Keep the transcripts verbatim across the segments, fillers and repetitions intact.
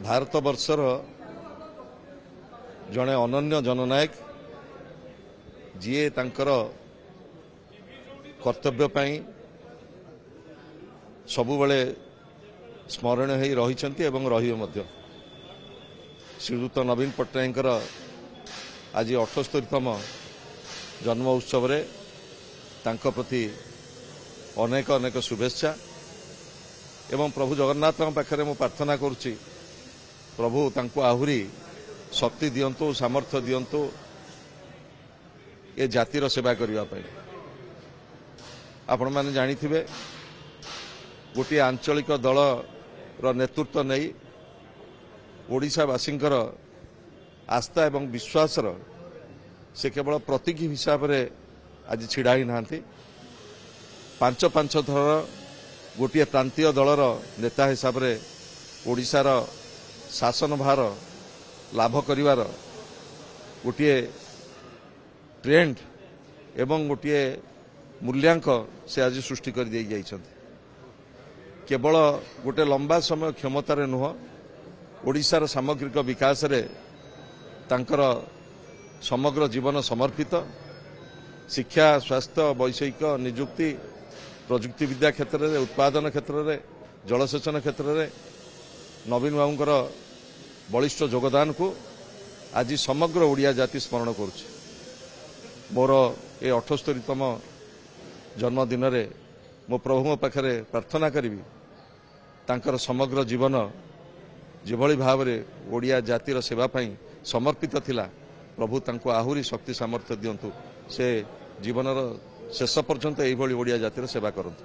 भारत वर्षर जड़े अनन्य जननायक जीए तांकर कर्तव्य पाई सबुबले स्मरण हो रही एवं रही श्रीयुत नवीन पट्टनायक आज अठस्तरीतम जन्म उत्सव रे तांको प्रति अनेक अनेक शुभेच्छा एवं प्रभु जगन्नाथ पाखे मु प्रार्थना करुच्ची प्रभु तांको आहुरी शक्ति दियंतु सामर्थ्य दियंतु ए जातिर सेवा करने आपण मैंने जानिथिबे गोटे आंचलिक दल रो नेतृत्व नहीं ओडिशावासींकर आस्था एवं विश्वास से केवल प्रतीक हिसाब रे आज छिड़ा ही नांती पांच पांच थर गोटे प्रांतीय दलर नेता हिसाब रे ओडिशार शासन भार लाभ करिवार गोटे ट्रेंड एवं गोटे मूल्यांक से आज सृष्टि कर दे जाइछन्ति केवल गोटे लंबा समय क्षमतार नुह ओडिशार सामग्रिक विकास रे तांकर समग्र जीवन समर्पित शिक्षा स्वास्थ्य वैषयिक निजुक्ति प्रजुक्ति विद्या क्षेत्र में उत्पादन क्षेत्र में जलसेचन क्षेत्र में नवीन बाबूंकर बलिष्ठ योगदान को आज समग्र ओडिया जाति स्मरण करुच्ची मोर ए अठस्तरीतम जन्मदिन में मो प्रभु पाखे प्रार्थना करी तांकर समग्र जीवन जिभली भाव में ओडिया जातिर सेवा पाई समर्पित थिला प्रभु तांको आहुरी शक्ति सामर्थ्य दियंतु से जीवनर शेष पर्यंत यही ओडिया जातिर सेवा करंतु।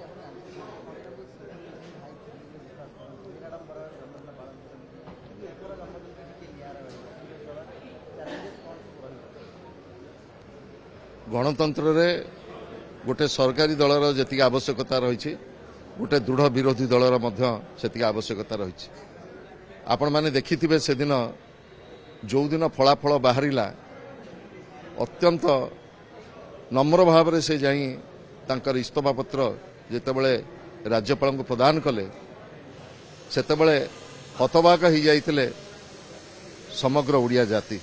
गणतंत्र रे गोटे सरकारी दलर जी आवश्यकता रही गोटे दृढ़ विरोधी दलर से आवश्यकता रही आपण माने देखिथिबे से दिन जो दिन फलाफल बाहरिला अत्यंत नम्र भाव से जाई तांकर इस्तफा पत्र जेतेबेले राज्यपाल को प्रदान कले सेतेबेले हतबाक हो जाइतिले समग्र ओडिया जाति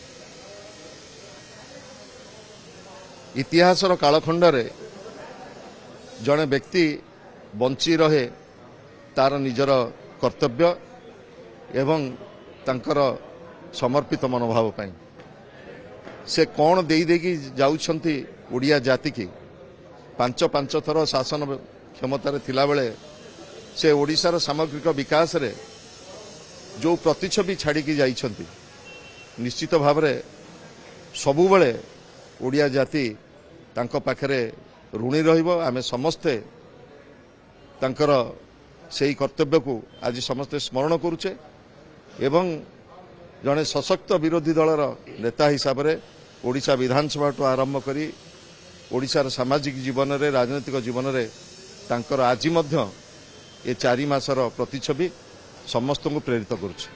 इतिहासर कालखंड रे जड़े व्यक्ति बंची रहे तार निजर कर्तव्य एवं तांकर समर्पित मनोभाव पाई से कौन दे देकी जाउछंती ओडिया जाति की पांच पांच थर शासन क्षमतार थिला बेले से ओडिशार सामग्रिक विकास रे जो प्रतिच्छबि छाड़िकी जाइछंती निश्चित भाव रे सबु बेले ओडिया जाति तांको पाखरे ऋणी रहिबो आमे समस्ते तांकर सेही कर्तव्य को आज समस्ते स्मरण करुचे एवं जड़े सशक्त विरोधी दलर नेता हिसाब रे ओडिशा विधानसभा टू आरंभ करी ओडिशार सामाजिक जीवन रे राजनीतिक जीवन रे तांकर आज मध्य ए चारि मासर प्रतिच्छबि समस्त को प्रेरित करुचे।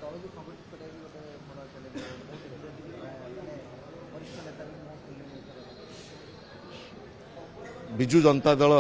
बिजु जनता दल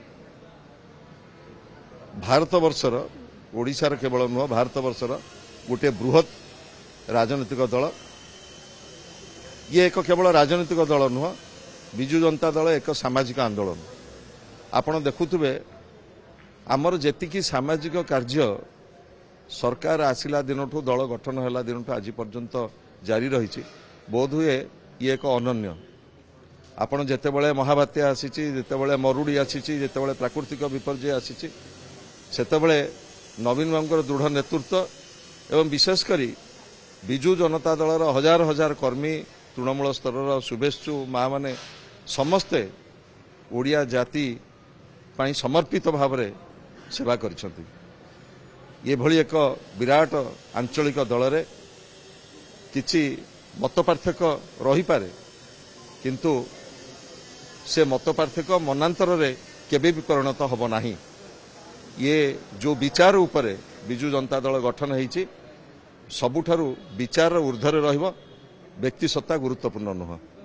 भारत वर्षर ओडिशार केवल नुह भारत वर्षर गोटे बृहत राजनीतिक दल ये एक केवल राजनीतिक दल नुह बिजु जनता दल एक सामाजिक आंदोलन आपण देखुथिबे आमर जेतिकी सामाजिक कार्य सरकार आसिला दिनठू दल गठन होला दिनठू आज पर्यंत जारी रही बोध हुए ये एक अनन्य आपण जेतेबेले महाबात्या आसीची जेतेबेले मरुड़ी आसीची जेतेबेले प्राकृतिक विपर्यय आसीची सेतेबेले नवीन बाबूंकर दृढ़ नेतृत्व एवं विशेषकर बिजु जनता दलर हजार हजार कर्मी तृणमूल स्तर शुभेच्छु माँ माने समस्ते ओडिया जाति पाई समर्पित भाव में सेवा करिसंती ये भली एक विराट आंचलिक दल रे किछि मत पार्थक्य रही पारे किंतु से मत पार्थक्य मनांतर रे केबे भी परिणत हब नाही ये जो विचार उपरे बिजु जनता दल गठन होईछि सबुठारु विचार ऊर्ध्वर रहिबो व्यक्ति सत्ता गुरुत्वपूर्ण नुह।